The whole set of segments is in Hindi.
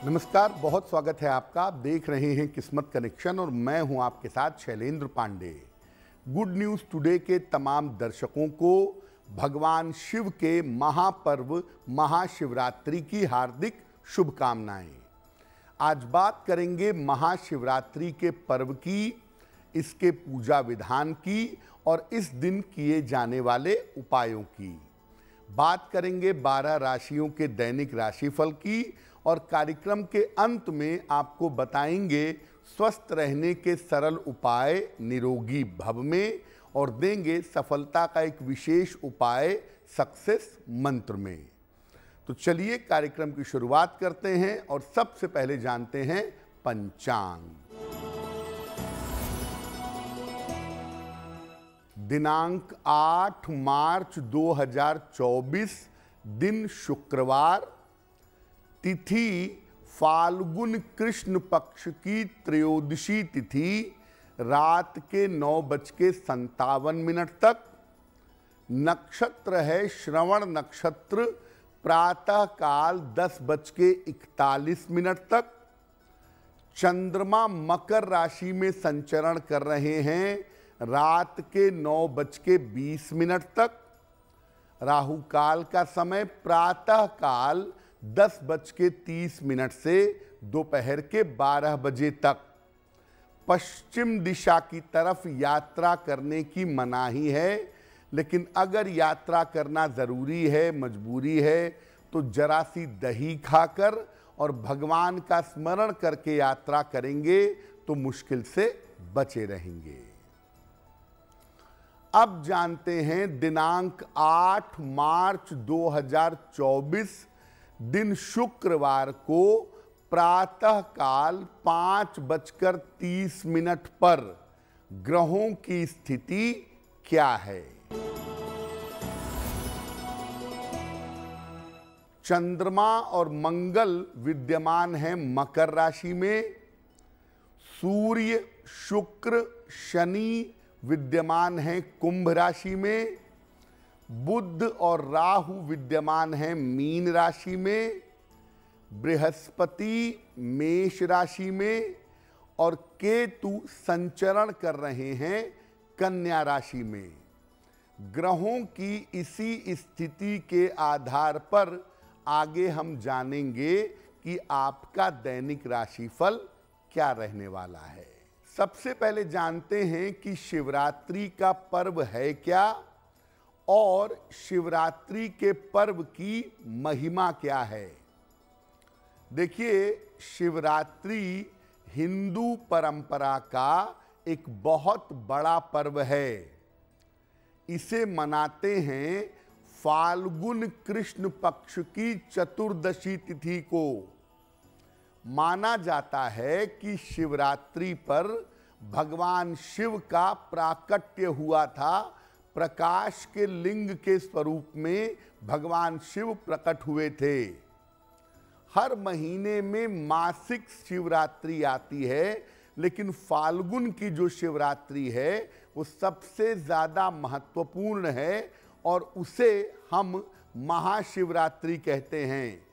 नमस्कार, बहुत स्वागत है आपका। आप देख रहे हैं किस्मत कनेक्शन और मैं हूं आपके साथ Shailendra Pandey. Good news today के तमाम दर्शकों को भगवान शिव के महापर्व महाशिवरात्रि की हार्दिक शुभकामनाएं। आज बात करेंगे महाशिवरात्रि के पर्व की, इसके पूजा विधान की और इस दिन किए जाने वाले उपायों की। बात करेंगे 12 राशियों के दैनिक राशिफल की और कार्यक्रम के अंत में आपको बताएंगे स्वस्थ रहने के सरल उपाय निरोगी भव में और देंगे सफलता का एक विशेष उपाय सक्सेस मंत्र में। तो चलिए कार्यक्रम की शुरुआत करते हैं और सबसे पहले जानते हैं पंचांग। दिनांक 8 मार्च 2024, दिन शुक्रवार, तिथि फाल्गुन कृष्ण पक्ष की त्रयोदशी तिथि रात के 9:57 तक। नक्षत्र है श्रवण नक्षत्र, प्रातः काल 10:41 तक। चंद्रमा मकर राशि में संचरण कर रहे हैं रात के 9:20 तक। राहु काल का समय प्रातः काल 10:30 से दोपहर के 12 बजे तक। पश्चिम दिशा की तरफ यात्रा करने की मनाही है, लेकिन अगर यात्रा करना ज़रूरी है, मजबूरी है, तो जरा सी दही खाकर और भगवान का स्मरण करके यात्रा करेंगे तो मुश्किल से बचे रहेंगे। अब जानते हैं दिनांक 8 मार्च 2024, दिन शुक्रवार को प्रातः काल 5:30 पर ग्रहों की स्थिति क्या है। चंद्रमा और मंगल विद्यमान हैं मकर राशि में। सूर्य, शुक्र, शनि विद्यमान हैं कुंभ राशि में। बुध और राहु विद्यमान हैं मीन राशि में। बृहस्पति मेष राशि में और केतु संचरण कर रहे हैं कन्या राशि में। ग्रहों की इसी स्थिति के आधार पर आगे हम जानेंगे कि आपका दैनिक राशिफल क्या रहने वाला है। सबसे पहले जानते हैं कि शिवरात्रि का पर्व है क्या और शिवरात्रि के पर्व की महिमा क्या है। देखिए, शिवरात्रि हिंदू परंपरा का एक बहुत बड़ा पर्व है। इसे मनाते हैं फाल्गुन कृष्ण पक्ष की चतुर्दशी तिथि को। माना जाता है कि शिवरात्रि पर भगवान शिव का प्राकट्य हुआ था। प्रकाश के लिंग के स्वरूप में भगवान शिव प्रकट हुए थे। हर महीने में मासिक शिवरात्रि आती है, लेकिन फाल्गुन की जो शिवरात्रि है वो सबसे ज़्यादा महत्वपूर्ण है और उसे हम महाशिवरात्रि कहते हैं।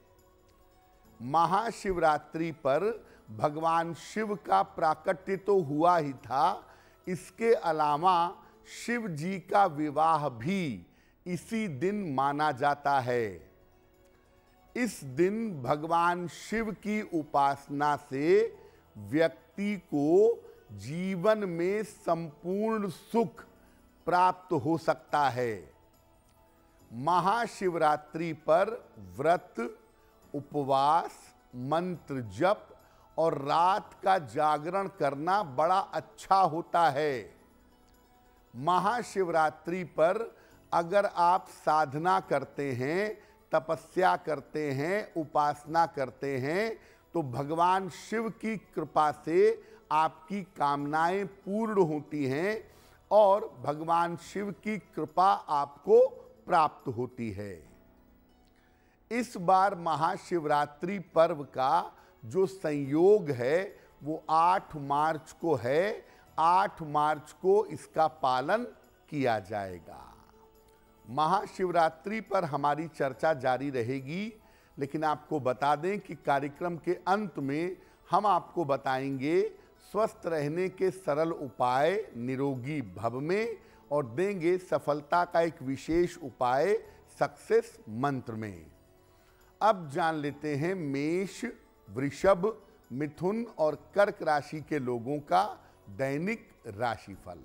महाशिवरात्रि पर भगवान शिव का प्राकट्य तो हुआ ही था, इसके अलावा शिव जी का विवाह भी इसी दिन माना जाता है। इस दिन भगवान शिव की उपासना से व्यक्ति को जीवन में संपूर्ण सुख प्राप्त हो सकता है। महाशिवरात्रि पर व्रत, उपवास, मंत्र जप और रात का जागरण करना बड़ा अच्छा होता है। महाशिवरात्रि पर अगर आप साधना करते हैं, तपस्या करते हैं, उपासना करते हैं, तो भगवान शिव की कृपा से आपकी कामनाएं पूर्ण होती हैं और भगवान शिव की कृपा आपको प्राप्त होती है। इस बार महाशिवरात्रि पर्व का जो संयोग है वो 8 मार्च को है। 8 मार्च को इसका पालन किया जाएगा। महाशिवरात्रि पर हमारी चर्चा जारी रहेगी, लेकिन आपको बता दें कि कार्यक्रम के अंत में हम आपको बताएंगे स्वस्थ रहने के सरल उपाय निरोगी भव में, और देंगे सफलता का एक विशेष उपाय सक्सेस मंत्र में। अब जान लेते हैं मेष, वृषभ, मिथुन और कर्क राशि के लोगों का दैनिक राशिफल।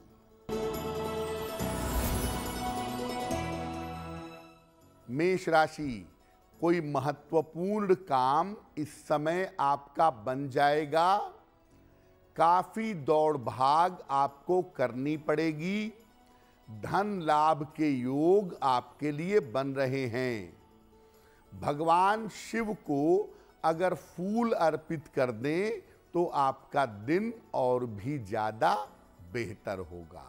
मेष राशि, कोई महत्वपूर्ण काम इस समय आपका बन जाएगा। काफी दौड़ भाग आपको करनी पड़ेगी। धन लाभ के योग आपके लिए बन रहे हैं। भगवान शिव को अगर फूल अर्पित कर दें तो आपका दिन और भी ज्यादा बेहतर होगा।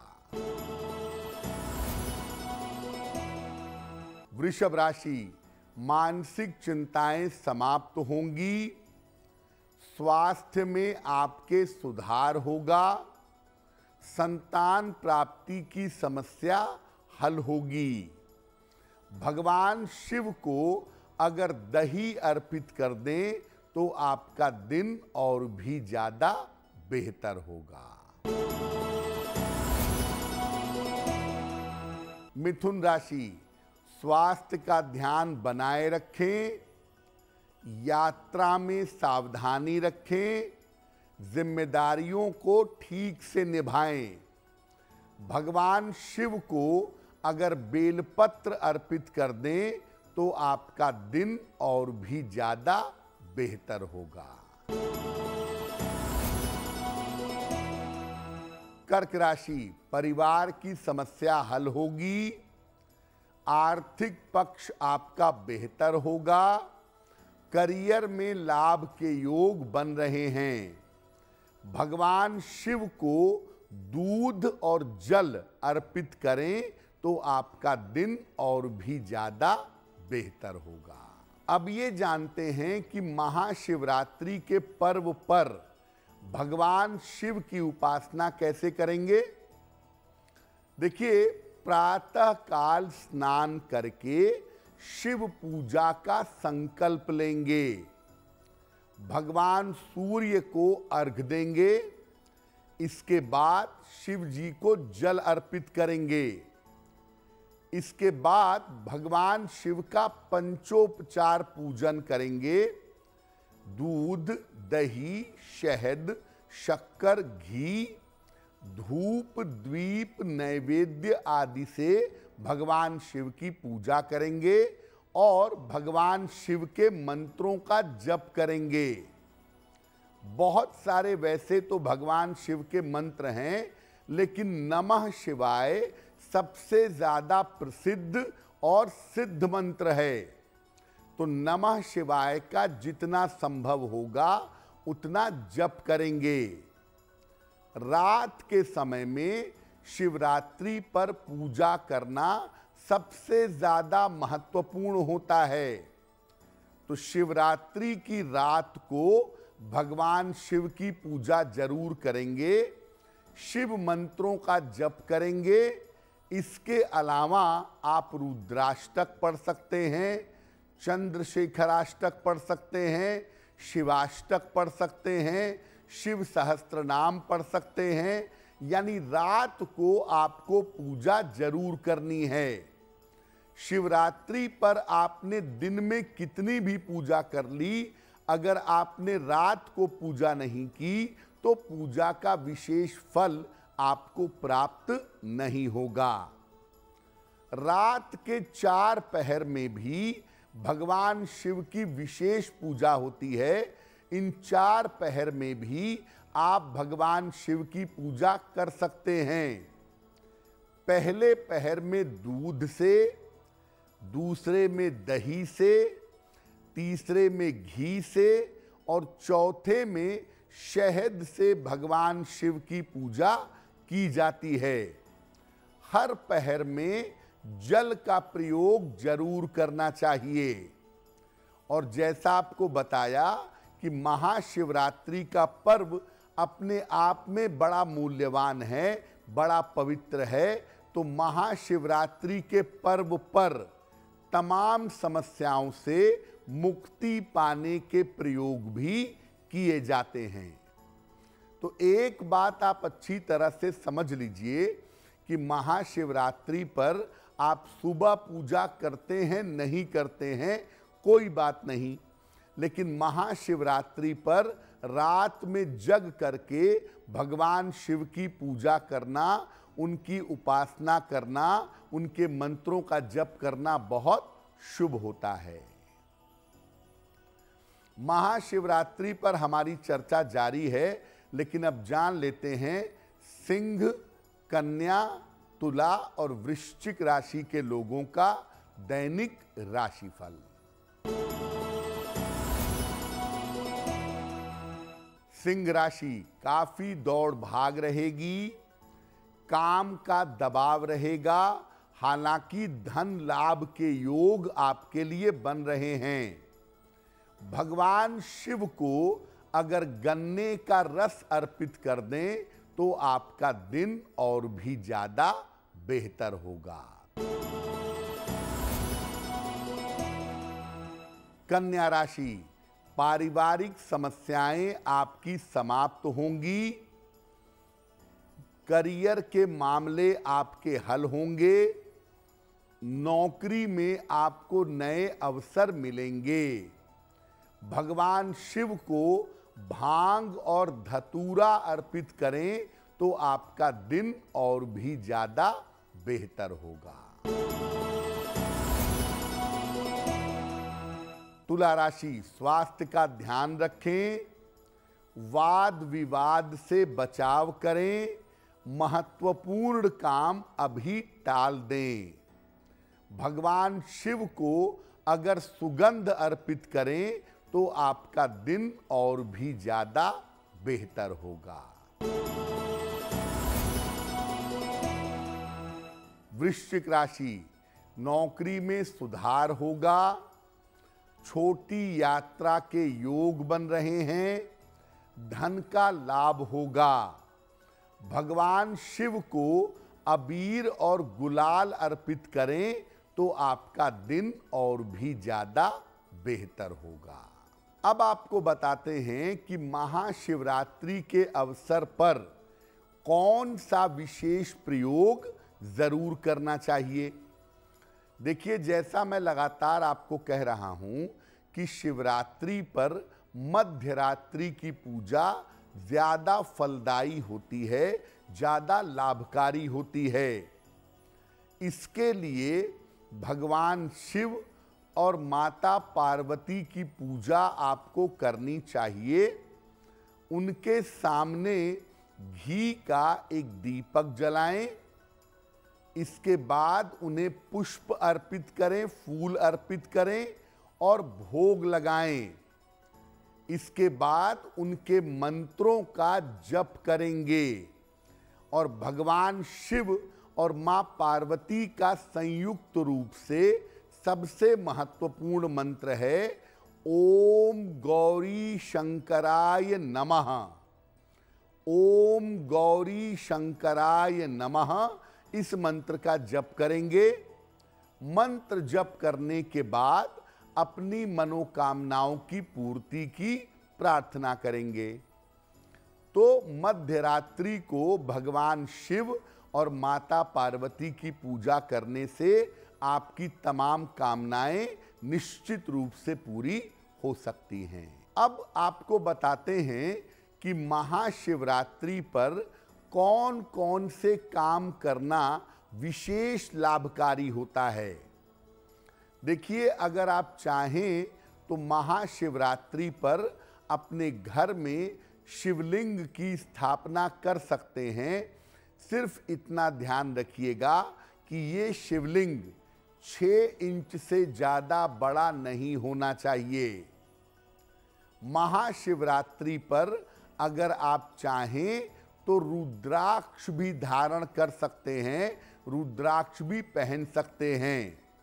वृषभ राशि, मानसिक चिंताएं समाप्त होंगी। स्वास्थ्य में आपके सुधार होगा। संतान प्राप्ति की समस्या हल होगी। भगवान शिव को अगर दही अर्पित कर दें तो आपका दिन और भी ज्यादा बेहतर होगा। मिथुन राशि, स्वास्थ्य का ध्यान बनाए रखें। यात्रा में सावधानी रखें। जिम्मेदारियों को ठीक से निभाएं। भगवान शिव को अगर बेलपत्र अर्पित कर दें तो आपका दिन और भी ज्यादा बेहतर होगा। कर्क राशि, परिवार की समस्या हल होगी। आर्थिक पक्ष आपका बेहतर होगा। करियर में लाभ के योग बन रहे हैं। भगवान शिव को दूध और जल अर्पित करें तो आपका दिन और भी ज्यादा बेहतर होगा। अब ये जानते हैं कि महाशिवरात्रि के पर्व पर भगवान शिव की उपासना कैसे करेंगे। देखिए, प्रातः काल स्नान करके शिव पूजा का संकल्प लेंगे। भगवान सूर्य को अर्घ देंगे। इसके बाद शिव जी को जल अर्पित करेंगे। इसके बाद भगवान शिव का पंचोपचार पूजन करेंगे। दूध, दही, शहद, शक्कर, घी, धूप, दीप, नैवेद्य आदि से भगवान शिव की पूजा करेंगे और भगवान शिव के मंत्रों का जप करेंगे। बहुत सारे वैसे तो भगवान शिव के मंत्र हैं, लेकिन नमः शिवाय सबसे ज्यादा प्रसिद्ध और सिद्ध मंत्र है। तो नमः शिवाय का जितना संभव होगा उतना जप करेंगे। रात के समय में शिवरात्रि पर पूजा करना सबसे ज्यादा महत्वपूर्ण होता है। तो शिवरात्रि की रात को भगवान शिव की पूजा जरूर करेंगे। शिव मंत्रों का जप करेंगे। इसके अलावा आप रुद्राष्टक पढ़ सकते हैं, चंद्रशेखराष्टक पढ़ सकते हैं, शिवाष्टक पढ़ सकते हैं, शिव सहस्त्र नाम पढ़ सकते हैं। यानी रात को आपको पूजा जरूर करनी है। शिवरात्रि पर आपने दिन में कितनी भी पूजा कर ली, अगर आपने रात को पूजा नहीं की तो पूजा का विशेष फल आपको प्राप्त नहीं होगा। रात के 4 पहर में भी भगवान शिव की विशेष पूजा होती है। इन 4 पहर में भी आप भगवान शिव की पूजा कर सकते हैं। पहले पहर में दूध से, दूसरे में दही से, तीसरे में घी से और चौथे में शहद से भगवान शिव की पूजा की जाती है। हर पहर में जल का प्रयोग जरूर करना चाहिए। और जैसा आपको बताया कि महाशिवरात्रि का पर्व अपने आप में बड़ा मूल्यवान है, बड़ा पवित्र है, तो महाशिवरात्रि के पर्व पर तमाम समस्याओं से मुक्ति पाने के प्रयोग भी किए जाते हैं। तो एक बात आप अच्छी तरह से समझ लीजिए कि महाशिवरात्रि पर आप सुबह पूजा करते हैं नहीं करते हैं कोई बात नहीं, लेकिन महाशिवरात्रि पर रात में जग करके भगवान शिव की पूजा करना, उनकी उपासना करना, उनके मंत्रों का जप करना बहुत शुभ होता है। महाशिवरात्रि पर हमारी चर्चा जारी है, लेकिन अब जान लेते हैं सिंह, कन्या, तुला और वृश्चिक राशि के लोगों का दैनिक राशिफल। सिंह राशि, काफी दौड़ भाग रहेगी, काम का दबाव रहेगा, हालांकि धन लाभ के योग आपके लिए बन रहे हैं। भगवान शिव को अगर गन्ने का रस अर्पित कर दें तो आपका दिन और भी ज्यादा बेहतर होगा। कन्या राशि, पारिवारिक समस्याएं आपकी समाप्त होंगी, करियर के मामले आपके हल होंगे, नौकरी में आपको नए अवसर मिलेंगे। भगवान शिव को भांग और धतूरा अर्पित करें तो आपका दिन और भी ज्यादा बेहतर होगा। तुला राशि, स्वास्थ्य का ध्यान रखें, वाद विवाद से बचाव करें, महत्वपूर्ण काम अभी टाल दें। भगवान शिव को अगर सुगंध अर्पित करें तो आपका दिन और भी ज्यादा बेहतर होगा। वृश्चिक राशि, नौकरी में सुधार होगा, छोटी यात्रा के योग बन रहे हैं, धन का लाभ होगा। भगवान शिव को अबीर और गुलाल अर्पित करें तो आपका दिन और भी ज्यादा बेहतर होगा। अब आपको बताते हैं कि महाशिवरात्रि के अवसर पर कौन सा विशेष प्रयोग जरूर करना चाहिए। देखिए, जैसा मैं लगातार आपको कह रहा हूं कि शिवरात्रि पर मध्यरात्रि की पूजा ज्यादा फलदायी होती है, ज्यादा लाभकारी होती है। इसके लिए भगवान शिव और माता पार्वती की पूजा आपको करनी चाहिए। उनके सामने घी का एक दीपक जलाएं, इसके बाद उन्हें पुष्प अर्पित करें, फूल अर्पित करें और भोग लगाएं। इसके बाद उनके मंत्रों का जप करेंगे और भगवान शिव और मां पार्वती का संयुक्त रूप से सबसे महत्वपूर्ण मंत्र है ओम गौरी शंकराय नमः। ओम गौरी शंकराय नमः इस मंत्र का जप करेंगे। मंत्र जप करने के बाद अपनी मनोकामनाओं की पूर्ति की प्रार्थना करेंगे। तो मध्यरात्रि को भगवान शिव और माता पार्वती की पूजा करने से आपकी तमाम कामनाएं निश्चित रूप से पूरी हो सकती हैं। अब आपको बताते हैं कि महाशिवरात्रि पर कौन कौन से काम करना विशेष लाभकारी होता है। देखिए, अगर आप चाहें तो महाशिवरात्रि पर अपने घर में शिवलिंग की स्थापना कर सकते हैं। सिर्फ इतना ध्यान रखिएगा कि ये शिवलिंग 6 इंच से ज़्यादा बड़ा नहीं होना चाहिए। महाशिवरात्रि पर अगर आप चाहें तो रुद्राक्ष भी धारण कर सकते हैं, रुद्राक्ष भी पहन सकते हैं।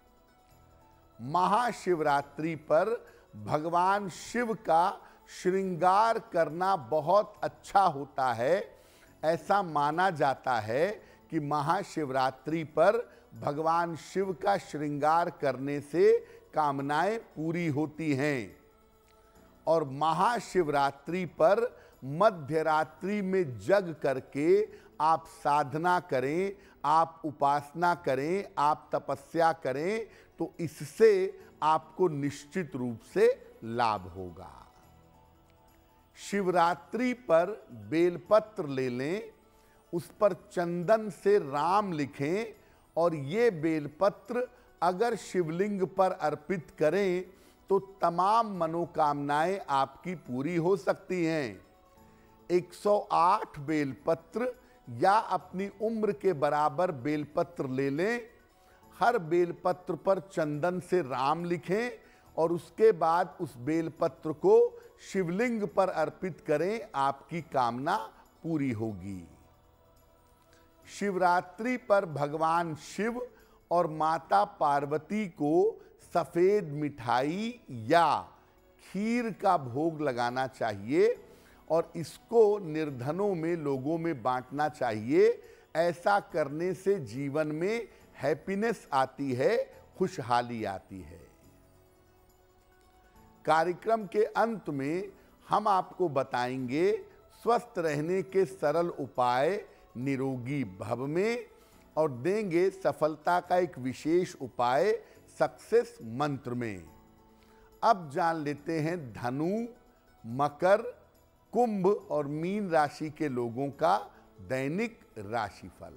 महाशिवरात्रि पर भगवान शिव का श्रृंगार करना बहुत अच्छा होता है। ऐसा माना जाता है कि महाशिवरात्रि पर भगवान शिव का श्रृंगार करने से कामनाएं पूरी होती हैं। और महाशिवरात्रि पर मध्य रात्रि में जग करके आप साधना करें, आप उपासना करें, आप तपस्या करें, तो इससे आपको निश्चित रूप से लाभ होगा। शिवरात्रि पर बेलपत्र ले लें, उस पर चंदन से राम लिखें और ये बेलपत्र अगर शिवलिंग पर अर्पित करें तो तमाम मनोकामनाएं आपकी पूरी हो सकती हैं। 108 बेलपत्र या अपनी उम्र के बराबर बेलपत्र ले लें, हर बेलपत्र पर चंदन से राम लिखें और उसके बाद उस बेलपत्र को शिवलिंग पर अर्पित करें, आपकी कामना पूरी होगी। शिवरात्रि पर भगवान शिव और माता पार्वती को सफेद मिठाई या खीर का भोग लगाना चाहिए और इसको निर्धनों में, लोगों में बांटना चाहिए। ऐसा करने से जीवन में हैप्पीनेस आती है, खुशहाली आती है। कार्यक्रम के अंत में हम आपको बताएंगे स्वस्थ रहने के सरल उपाय निरोगी भव में और देंगे सफलता का एक विशेष उपाय सक्सेस मंत्र में। अब जान लेते हैं धनु, मकर, कुंभ और मीन राशि के लोगों का दैनिक राशिफल।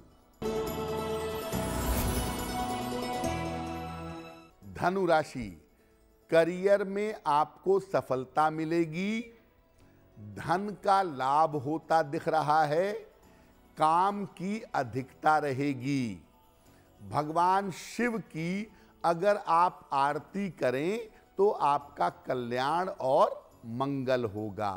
धनु राशि, करियर में आपको सफलता मिलेगी, धन का लाभ होता दिख रहा है, काम की अधिकता रहेगी। भगवान शिव की अगर आप आरती करें तो आपका कल्याण और मंगल होगा।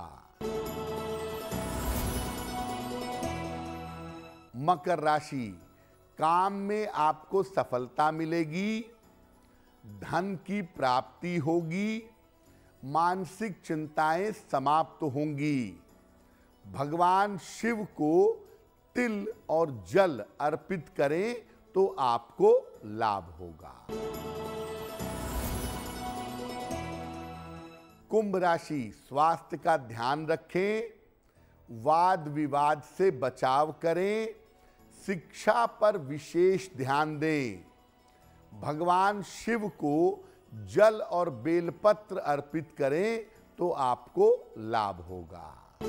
मकर राशि, काम में आपको सफलता मिलेगी, धन की प्राप्ति होगी, मानसिक चिंताएं समाप्त होंगी। भगवान शिव को तिल और जल अर्पित करें तो आपको लाभ होगा। कुंभ राशि, स्वास्थ्य का ध्यान रखें, वाद विवाद से बचाव करें, शिक्षा पर विशेष ध्यान दें। भगवान शिव को जल और बेलपत्र अर्पित करें तो आपको लाभ होगा।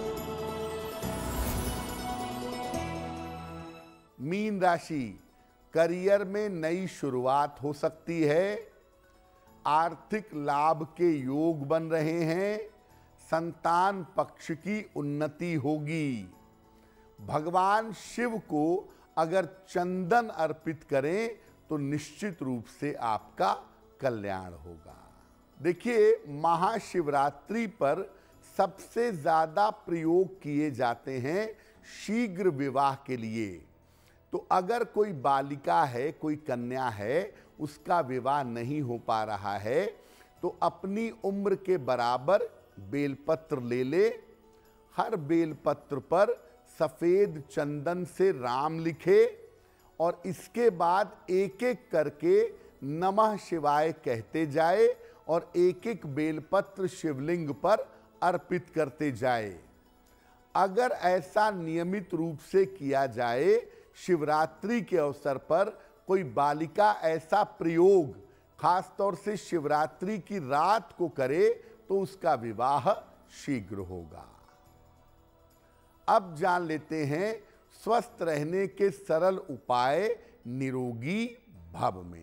मीन राशि, करियर में नई शुरुआत हो सकती है, आर्थिक लाभ के योग बन रहे हैं, संतान पक्ष की उन्नति होगी। भगवान शिव को अगर चंदन अर्पित करें तो निश्चित रूप से आपका कल्याण होगा। देखिए, महाशिवरात्रि पर सबसे ज्यादा प्रयोग किए जाते हैं शीघ्र विवाह के लिए। तो अगर कोई बालिका है, कोई कन्या है, उसका विवाह नहीं हो पा रहा है तो अपनी उम्र के बराबर बेलपत्र ले ले, हर बेलपत्र पर सफेद चंदन से राम लिखे और इसके बाद एक एक करके नमः शिवाय कहते जाए और एक एक बेलपत्र शिवलिंग पर अर्पित करते जाए। अगर ऐसा नियमित रूप से किया जाए, शिवरात्रि के अवसर पर कोई बालिका ऐसा प्रयोग खास तौर से शिवरात्रि की रात को करे तो उसका विवाह शीघ्र होगा। अब जान लेते हैं स्वस्थ रहने के सरल उपाय निरोगी भव में।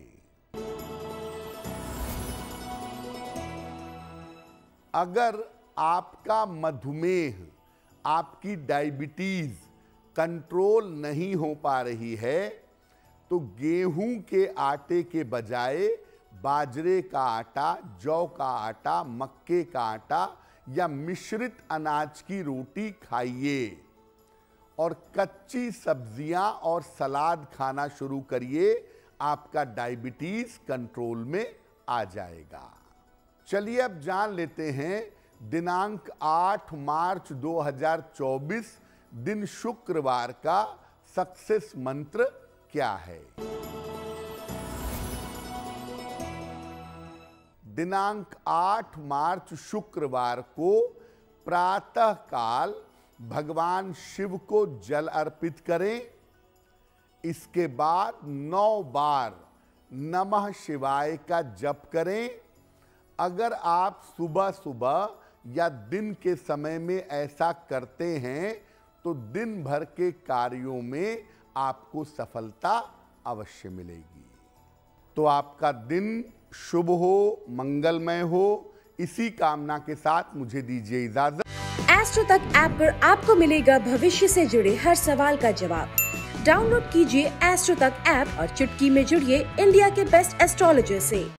अगर आपका मधुमेह, आपकी डायबिटीज कंट्रोल नहीं हो पा रही है तो गेहूं के आटे के बजाय बाजरे का आटा, जौ का आटा, मक्के का आटा या मिश्रित अनाज की रोटी खाइए और कच्ची सब्जियां और सलाद खाना शुरू करिए। आपका डायबिटीज कंट्रोल में आ जाएगा। चलिए अब जान लेते हैं दिनांक 8 मार्च 2024 दिन शुक्रवार का सक्सेस मंत्र क्या है। दिनांक 8 मार्च शुक्रवार को प्रातः काल भगवान शिव को जल अर्पित करें। इसके बाद 9 बार नमः शिवाय का जप करें। अगर आप सुबह सुबह या दिन के समय में ऐसा करते हैं तो दिन भर के कार्यों में आपको सफलता अवश्य मिलेगी। तो आपका दिन शुभ हो, मंगलमय हो, इसी कामना के साथ मुझे दीजिए इजाजत। एस्ट्रो तक ऐप पर आपको मिलेगा भविष्य से जुड़े हर सवाल का जवाब। डाउनलोड कीजिए एस्ट्रो तक ऐप और चुटकी में जुड़िए इंडिया के बेस्ट एस्ट्रोलॉजर से।